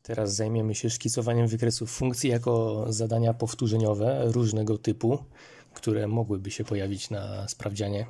Teraz zajmiemy się szkicowaniem wykresów funkcji jako zadania powtórzeniowe różnego typu, które mogłyby się pojawić na sprawdzianie.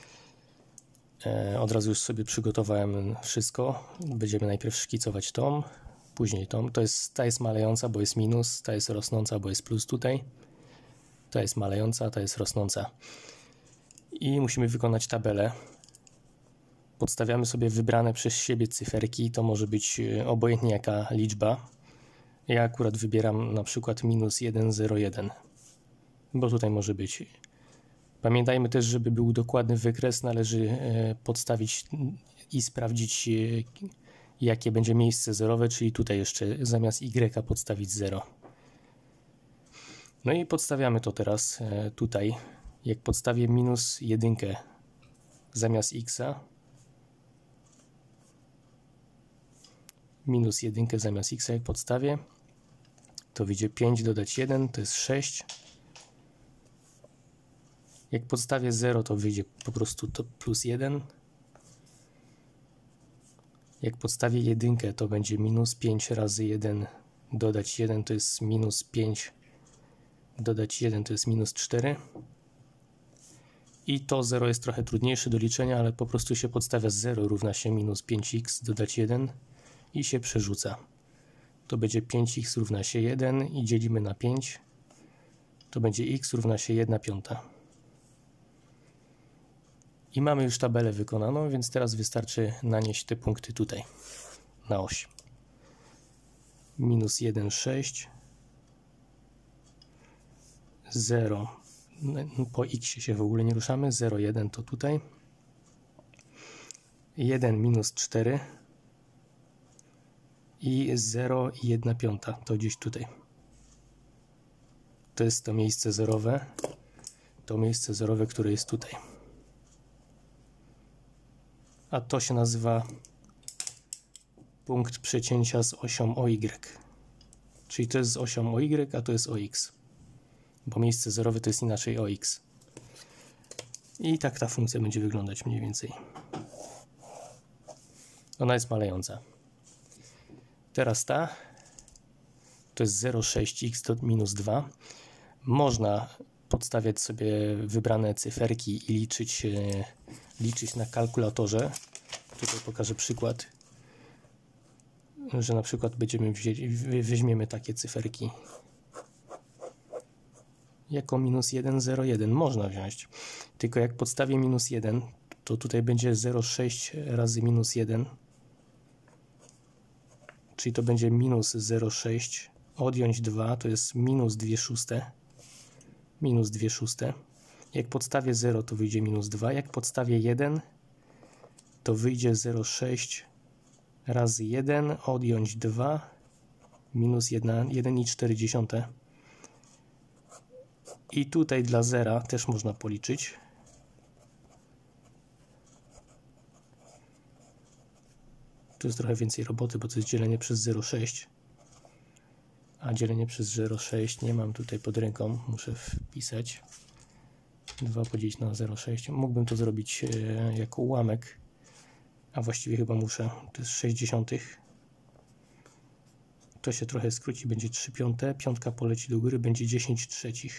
Od razu już sobie przygotowałem wszystko. Będziemy najpierw szkicować tą, później tą. Ta jest malejąca, bo jest minus, ta jest rosnąca, bo jest plus tutaj. Ta jest malejąca, ta jest rosnąca. I musimy wykonać tabelę. Podstawiamy sobie wybrane przez siebie cyferki, to może być obojętnie jaka liczba. Ja akurat wybieram na przykład minus 1, 0, 1, bo tutaj może być. Pamiętajmy też, żeby był dokładny wykres, należy podstawić i sprawdzić, jakie będzie miejsce zerowe, czyli tutaj jeszcze zamiast y podstawić 0. No i podstawiamy to teraz tutaj. Jak podstawię minus 1 zamiast x'a, minus 1 zamiast x, jak podstawię, to wyjdzie 5 dodać 1, to jest 6. Jak podstawię 0, to wyjdzie po prostu to plus 1. Jak podstawię 1, to będzie minus 5 razy 1 dodać 1, to jest minus 5 dodać 1, to jest minus 4. I to 0 jest trochę trudniejsze do liczenia, ale po prostu się podstawia 0 równa się minus 5x dodać 1 i się przerzuca. To będzie 5x równa się 1 i dzielimy na 5. To będzie x równa się 1/5. I mamy już tabelę wykonaną, więc teraz wystarczy nanieść te punkty tutaj na oś. Minus 1, 6. 0. Po x się w ogóle nie ruszamy. 0, 1 to tutaj. 1 minus 4. I 0 i 1/5 to gdzieś tutaj. To jest to miejsce zerowe. To miejsce zerowe, które jest tutaj. A to się nazywa punkt przecięcia z osią OY. Czyli to jest z osią OY, a to jest OX. Bo miejsce zerowe to jest inaczej OX. I tak ta funkcja będzie wyglądać mniej więcej. Ona jest malejąca. Teraz to jest 0,6x do minus 2. Można podstawiać sobie wybrane cyferki i liczyć na kalkulatorze. Tutaj pokażę przykład, że na przykład weźmiemy takie cyferki jako minus 1, 0, 1. Można wziąć. Tylko jak podstawię minus 1, to tutaj będzie 0,6 razy minus 1. Czyli to będzie minus 0,6. Odjąć 2 to jest minus 2/6. Minus 2/6. Jak podstawię 0, to wyjdzie minus 2. Jak podstawię 1, to wyjdzie 0,6 razy 1, odjąć 2, minus 1,4. I tutaj dla zera też można policzyć. Tu jest trochę więcej roboty, bo to jest dzielenie przez 0,6. A dzielenie przez 0,6 nie mam tutaj pod ręką. Muszę wpisać. 2 podzielić na 0,6. Mógłbym to zrobić jako ułamek. A właściwie chyba muszę. To jest 0,6. To się trochę skróci. Będzie 3/5. Piątka poleci do góry. Będzie 10/3.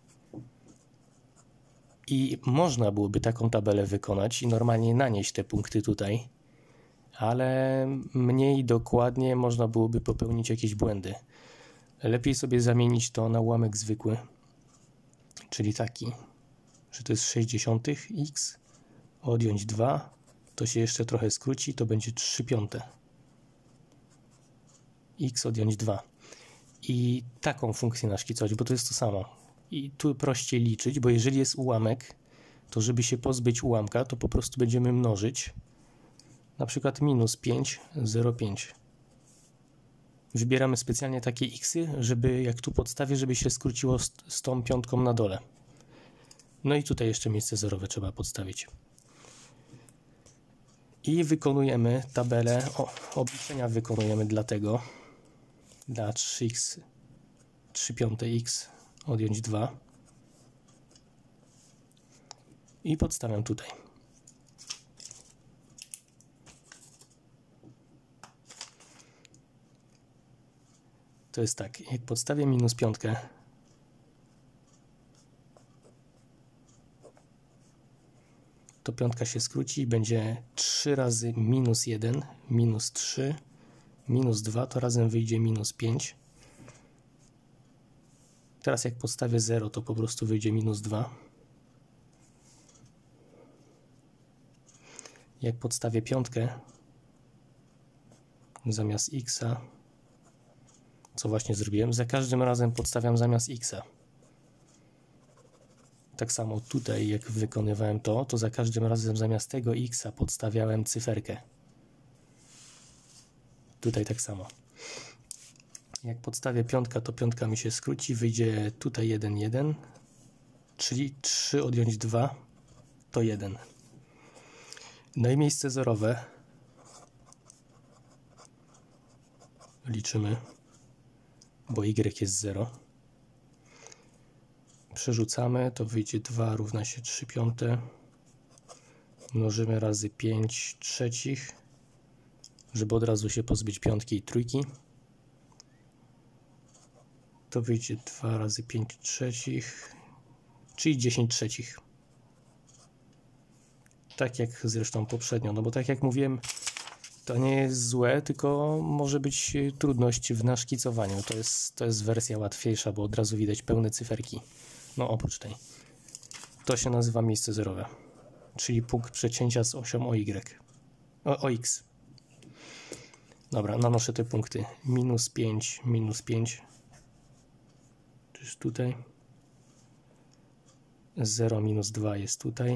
I można byłoby taką tabelę wykonać i normalnie nanieść te punkty tutaj. Ale mniej dokładnie można byłoby popełnić jakieś błędy. Lepiej sobie zamienić to na ułamek zwykły, czyli taki, że to jest 0,6x, odjąć 2, to się jeszcze trochę skróci, to będzie 3/5. X odjąć 2. I taką funkcję naszkicować, bo to jest to samo. I tu prościej liczyć, bo jeżeli jest ułamek, to żeby się pozbyć ułamka, to po prostu będziemy mnożyć. Na przykład minus 5, 0,5. Wybieramy specjalnie takie xy, żeby jak tu podstawię, żeby się skróciło z tą piątką na dole. No i tutaj jeszcze miejsce zerowe trzeba podstawić. I wykonujemy tabelę, obliczenia wykonujemy dla 3x, 3/5x, odjąć 2. I podstawiam tutaj. to jest tak, jak podstawię minus piątkę, to piątka się skróci i będzie 3 razy minus 1, minus 3, minus 2, to razem wyjdzie minus 5. Teraz jak podstawię 0, to po prostu wyjdzie minus 2. Jak podstawię piątkę zamiast x, co właśnie zrobiłem, za każdym razem podstawiam zamiast x. Tak samo tutaj, jak wykonywałem to za każdym razem zamiast tego x podstawiałem cyferkę. Tutaj tak samo. Jak podstawię piątkę, to piątka mi się skróci, wyjdzie tutaj 1, 1, czyli 3 odjąć 2 to 1. No i miejsce zerowe liczymy, bo y jest 0. Przerzucamy, to wyjdzie 2 równa się 3 piąte. Mnożymy razy 5 trzecich, żeby od razu się pozbyć piątki i trójki. To wyjdzie 2 razy 5 trzecich, czyli 10 trzecich. Tak jak zresztą poprzednio, no bo tak jak mówiłem, to nie jest złe, tylko może być trudność w naszkicowaniu. To jest wersja łatwiejsza, bo od razu widać pełne cyferki. No oprócz tej. To się nazywa miejsce zerowe, czyli punkt przecięcia z osią o x. Dobra, nanoszę te punkty. Minus 5, to jest tutaj. 0, minus 2 jest tutaj.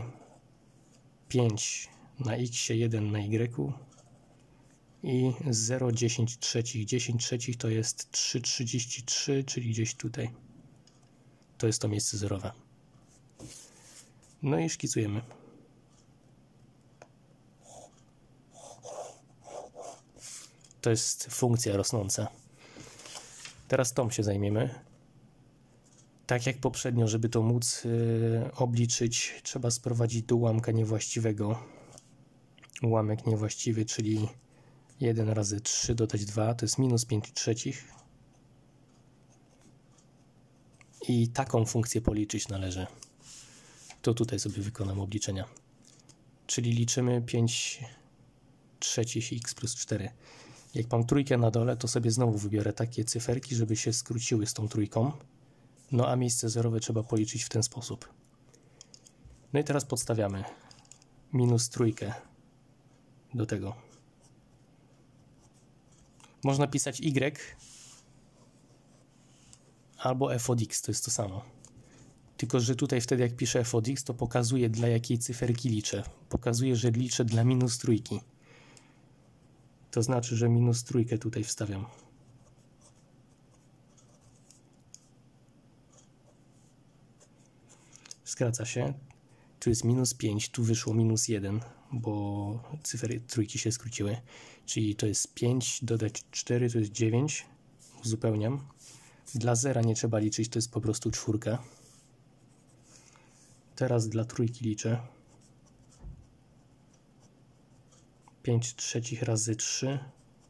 5 na x, 1 na y. I 0, 10 trzecich. 10 trzecich to jest 3,33, czyli gdzieś tutaj. To jest to miejsce zerowe. No i szkicujemy. To jest funkcja rosnąca. Teraz tą się zajmiemy. Tak jak poprzednio, żeby to móc obliczyć, trzeba sprowadzić do ułamka niewłaściwego. Ułamek niewłaściwy, czyli 1 razy 3 dodać 2, to jest minus 5 trzecich. I taką funkcję policzyć należy. To tutaj sobie wykonam obliczenia. Czyli liczymy 5 trzecich x plus 4. Jak mam trójkę na dole, to sobie znowu wybiorę takie cyferki, żeby się skróciły z tą trójką. No a miejsce zerowe trzeba policzyć w ten sposób. No i teraz podstawiamy minus trójkę do tego. Można pisać y albo f od x, to jest to samo. Tylko że tutaj wtedy jak piszę f od x, to pokazuje dla jakiej cyferki liczę. Pokazuje, że liczę dla minus trójki. To znaczy, że minus trójkę tutaj wstawiam. Skraca się. Tu jest minus 5, tu wyszło minus 1, bo cyfery trójki się skróciły. Czyli to jest 5, dodać 4, to jest 9. Uzupełniam. Dla zera nie trzeba liczyć, to jest po prostu czwórka. Teraz dla trójki liczę. 5 trzecich razy 3.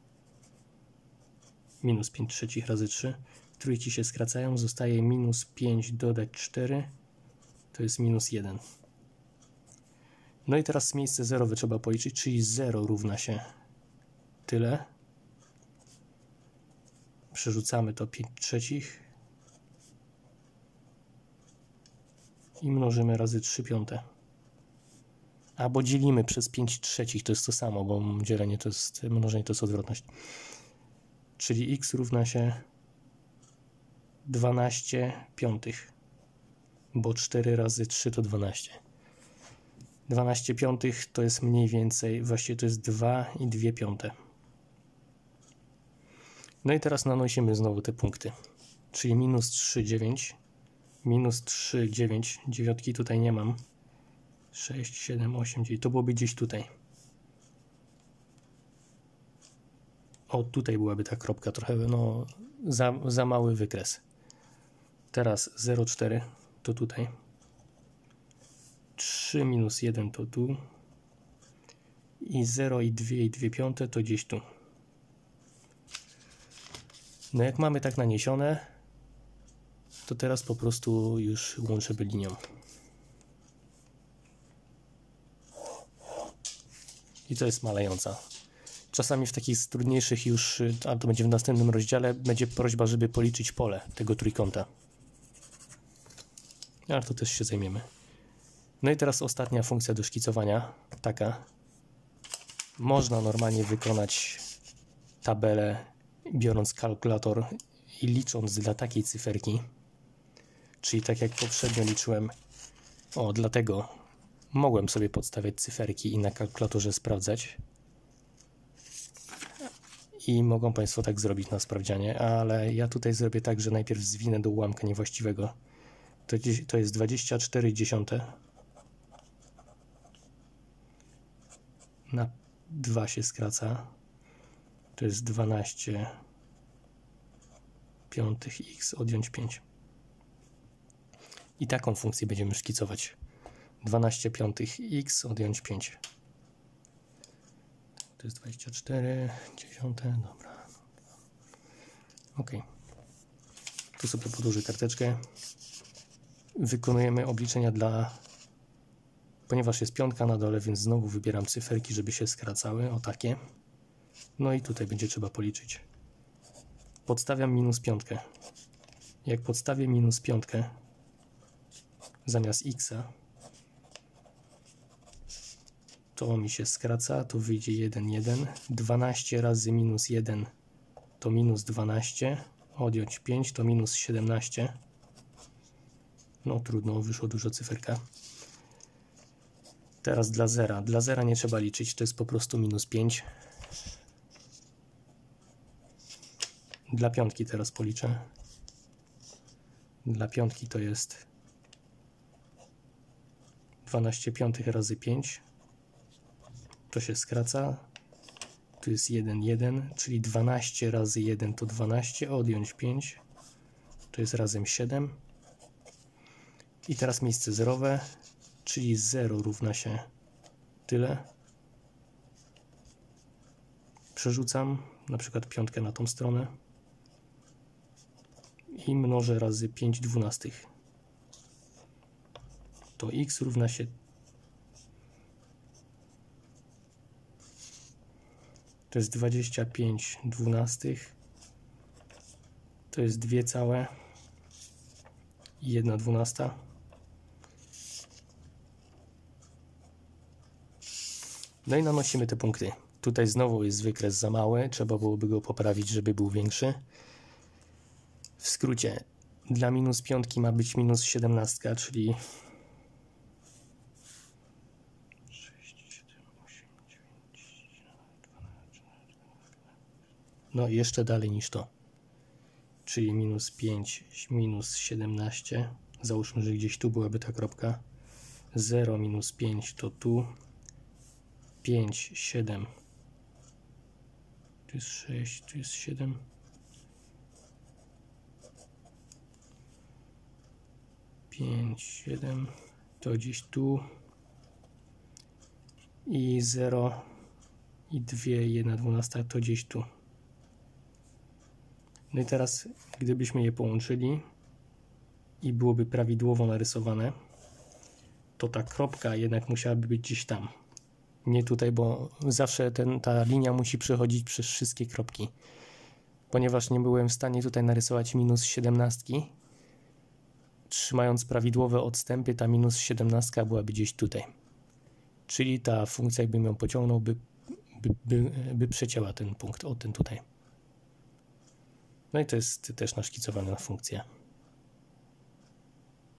Minus 5 trzecich razy 3. Trójki się skracają, zostaje minus 5 dodać 4. To jest minus 1. No i teraz miejsce zerowe trzeba policzyć, czyli 0 równa się tyle. Przerzucamy to 5 trzecich. I mnożymy razy 3 piąte. Albo dzielimy przez 5 trzecich, to jest to samo, bo dzielenie to jest, mnożenie to jest odwrotność. Czyli x równa się 12 piątych, bo 4 razy 3 to 12. 12 piątych to jest mniej więcej, właściwie to jest 2 i 2 piąte. No i teraz nanosimy znowu te punkty, czyli minus 3, 9, minus 3, 9, dziewiątki tutaj nie mam, 6, 7, 8, 9, to byłoby gdzieś tutaj. O, tutaj byłaby ta kropka trochę, no za mały wykres. Teraz 0,4 to tutaj. 3 minus 1 to tu. I 0 i 2 i 2 piąte to gdzieś tu. No jak mamy tak naniesione, to teraz po prostu już łączymy linią. I to jest malejąca. Czasami w takich trudniejszych już, a to będzie w następnym rozdziale, będzie prośba, żeby policzyć pole tego trójkąta. Ale to też się zajmiemy. No i teraz ostatnia funkcja do szkicowania, taka. Można normalnie wykonać tabelę, biorąc kalkulator i licząc dla takiej cyferki. Czyli tak jak poprzednio liczyłem, dlatego mogłem sobie podstawiać cyferki i na kalkulatorze sprawdzać. I mogą Państwo tak zrobić na sprawdzianie, ale ja tutaj zrobię tak, że najpierw zwinę do ułamka niewłaściwego. To jest 24/10. Na 2 się skraca. To jest 12/5x odjąć 5. I taką funkcję będziemy szkicować. 12/5x odjąć 5. To jest 24/10. Dobra. Ok. Tu sobie podłożę karteczkę. Wykonujemy obliczenia ponieważ jest piątka na dole, więc znowu wybieram cyferki, żeby się skracały. O takie. No i tutaj będzie trzeba policzyć. Podstawiam -5. Jak podstawię -5 zamiast x, to mi się skraca, to wyjdzie 1, 1. 12 razy -1 to -12. Odjąć 5 to -17. No trudno, wyszło dużo cyferka. Teraz dla zera. Dla zera nie trzeba liczyć, to jest po prostu -5. Dla piątki teraz policzę. Dla piątki to jest 12/5 razy 5. To się skraca. Tu jest 1, 1, czyli 12 razy 1 to 12, odjąć 5. To jest razem 7. I teraz miejsce zerowe, czyli 0 równa się tyle. Przerzucam na przykład piątkę na tą stronę i mnożę razy 5/12. To x równa się, to jest 25/12, to jest 2 całe i 1/12. No i nanosimy te punkty. Tutaj znowu jest wykres za mały, trzeba byłoby go poprawić, żeby był większy. W skrócie, dla -5 ma być -17, czyli 6, 7, 8, 9, 12, no jeszcze dalej niż to. Czyli -5, -17. Załóżmy, że gdzieś tu byłaby ta kropka. 0 -5 to tu. 5, 7. Tu jest 6, tu jest 7. 5, 7. To gdzieś tu. I 0 i 2, 1/12 to gdzieś tu. No i teraz, gdybyśmy je połączyli i byłoby prawidłowo narysowane, to ta kropka jednak musiałaby być gdzieś tam. Nie tutaj, bo zawsze ta linia musi przechodzić przez wszystkie kropki. Ponieważ nie byłem w stanie tutaj narysować -17, trzymając prawidłowe odstępy, ta -17 byłaby gdzieś tutaj. Czyli ta funkcja, jakbym ją pociągnął, by przecięła ten punkt, ten tutaj. No i to jest też naszkicowana funkcja.